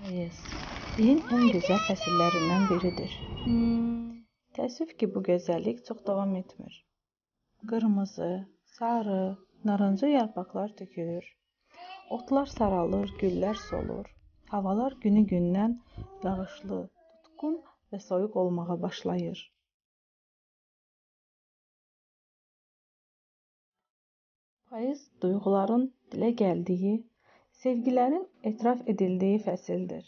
Payız, ilin ən gözəl fəsillərindən biridir. Təəssüf ki, bu gözəllik çox davam etmir. Qırmızı, sarı, narıncı yarpaqlar tökülür. Otlar saralır, güllər solur. Havalar günü-gündən yağışlı, tutqun və soyuq olmağa başlayır. Payız duyğuların dilə gəldiyi, sevgilərin etiraf edildiyi fəsildir.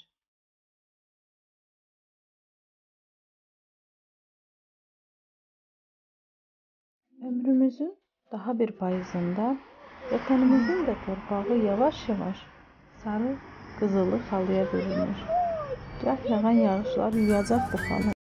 Ömrümüzün daha bir payızında vətənimizin də torpağı yavaş-yavaş sarı, qızılı xalıya bürünür. Gah yağan yağışlar yuyacaq bu xalı.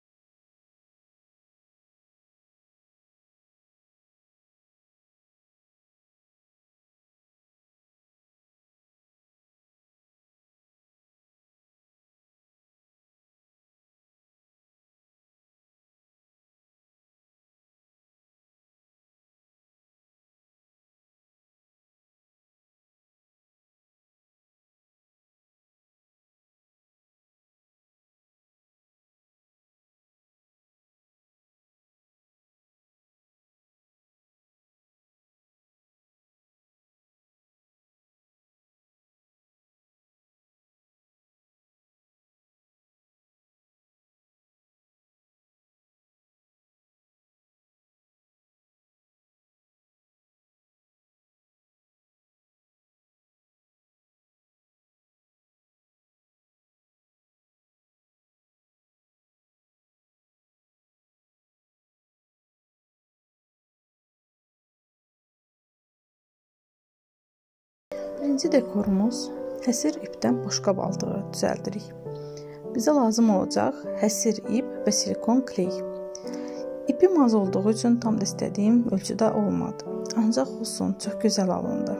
Birinci dekorumuz həsir ipdən boşqab aldığı düzəldirik. Bizə lazım olacaq həsir ip və silikon kley. İpim az olduğu üçün tam da istədiyim ölçüdə olmadı. Ancaq olsun, çox gözəl alındı.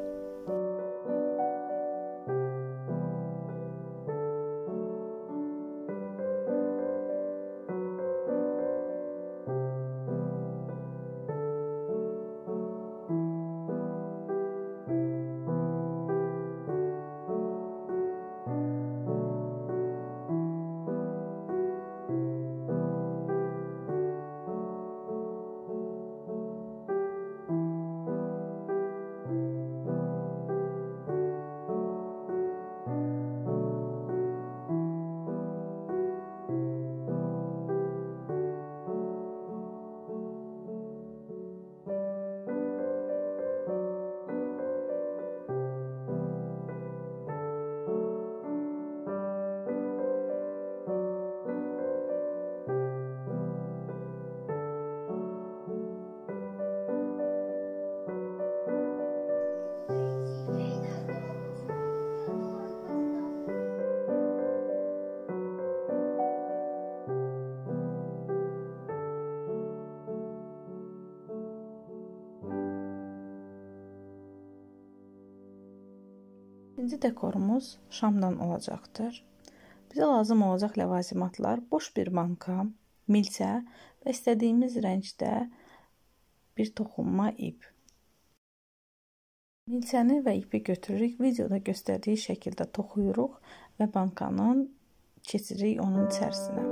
İkinci dekorumuz şamdan olacaqdır. Bizə lazım olacaq ləvazimatlar boş bir banka, milçə və istədiyimiz rəngdə bir toxunma ip. Milçəni və ipi götürürük, videoda göstərdiyi şəkildə toxuyuruq və bankanın keçiririk onun içərisinə.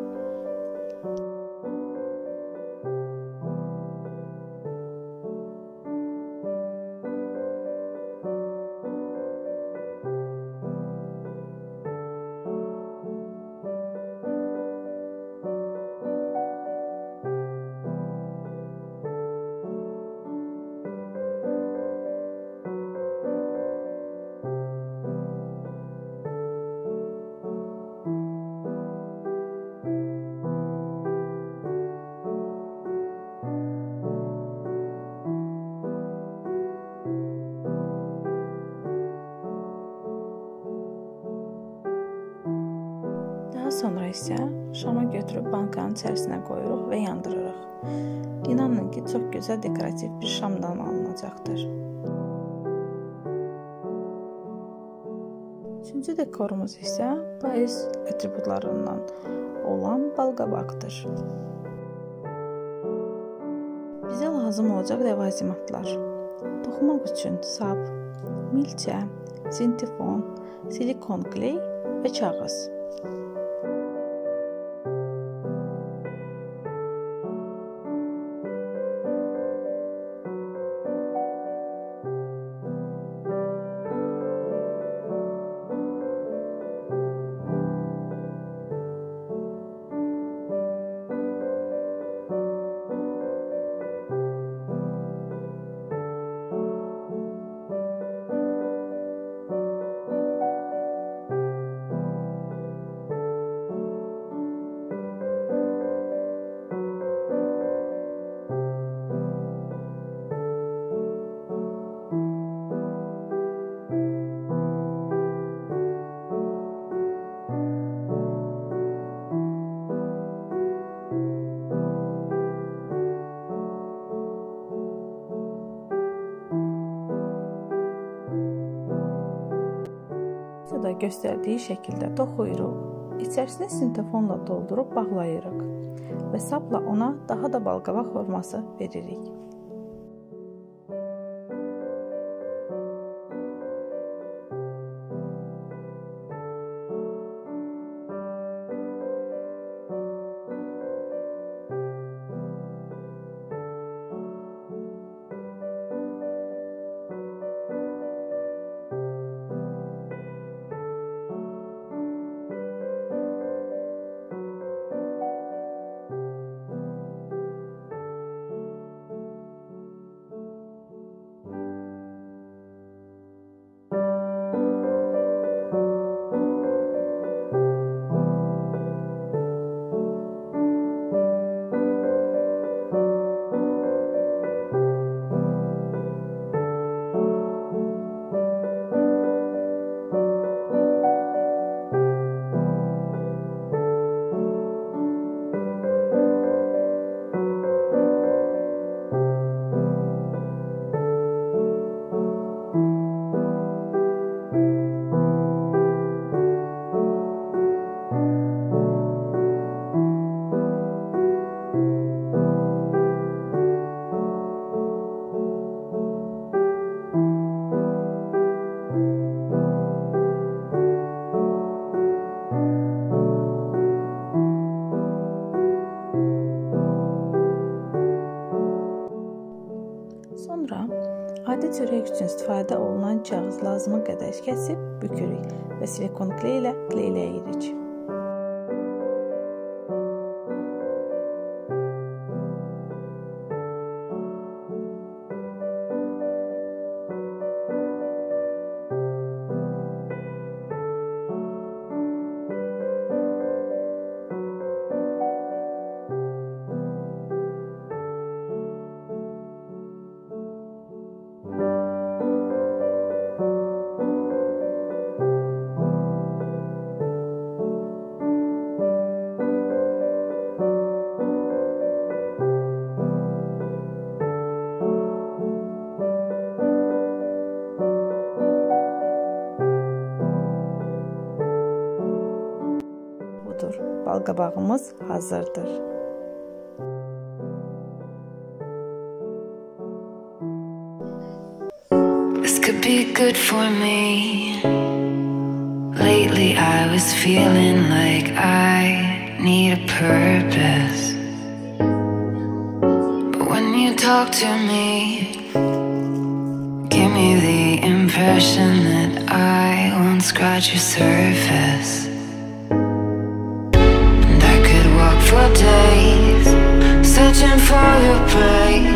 Sonra isə şama götürüb bankanın içərisinə qoyuruq və yandırırıq. İnanın ki, çox gözəl dekorativ bir şamdan alınacaqdır. Üçüncü dekorumuz isə payız atributlarından olan balqabaqdır. Bizə lazım olacaq ləvazimatlar. Toxumaq üçün sap, milçə, sintifon, silikon kley və kağız. Videoda göstərdiyi şəkildə toxuyuruq, içərisinə sintefonla doldurub bağlayırıq və sapla ona daha da balqabaq forması veririk. Sonra adi çörək üçün istifadə olunan kağız lazımı qədər kəsib bükürük və silikon kley ilə kleyləyirik. Balqabağımız hazırdır. This could be good for me. Lately I was feeling like I need a purpose. But when you talk to me, give me the impression that I won't scratch your surface. For days, searching for your praise.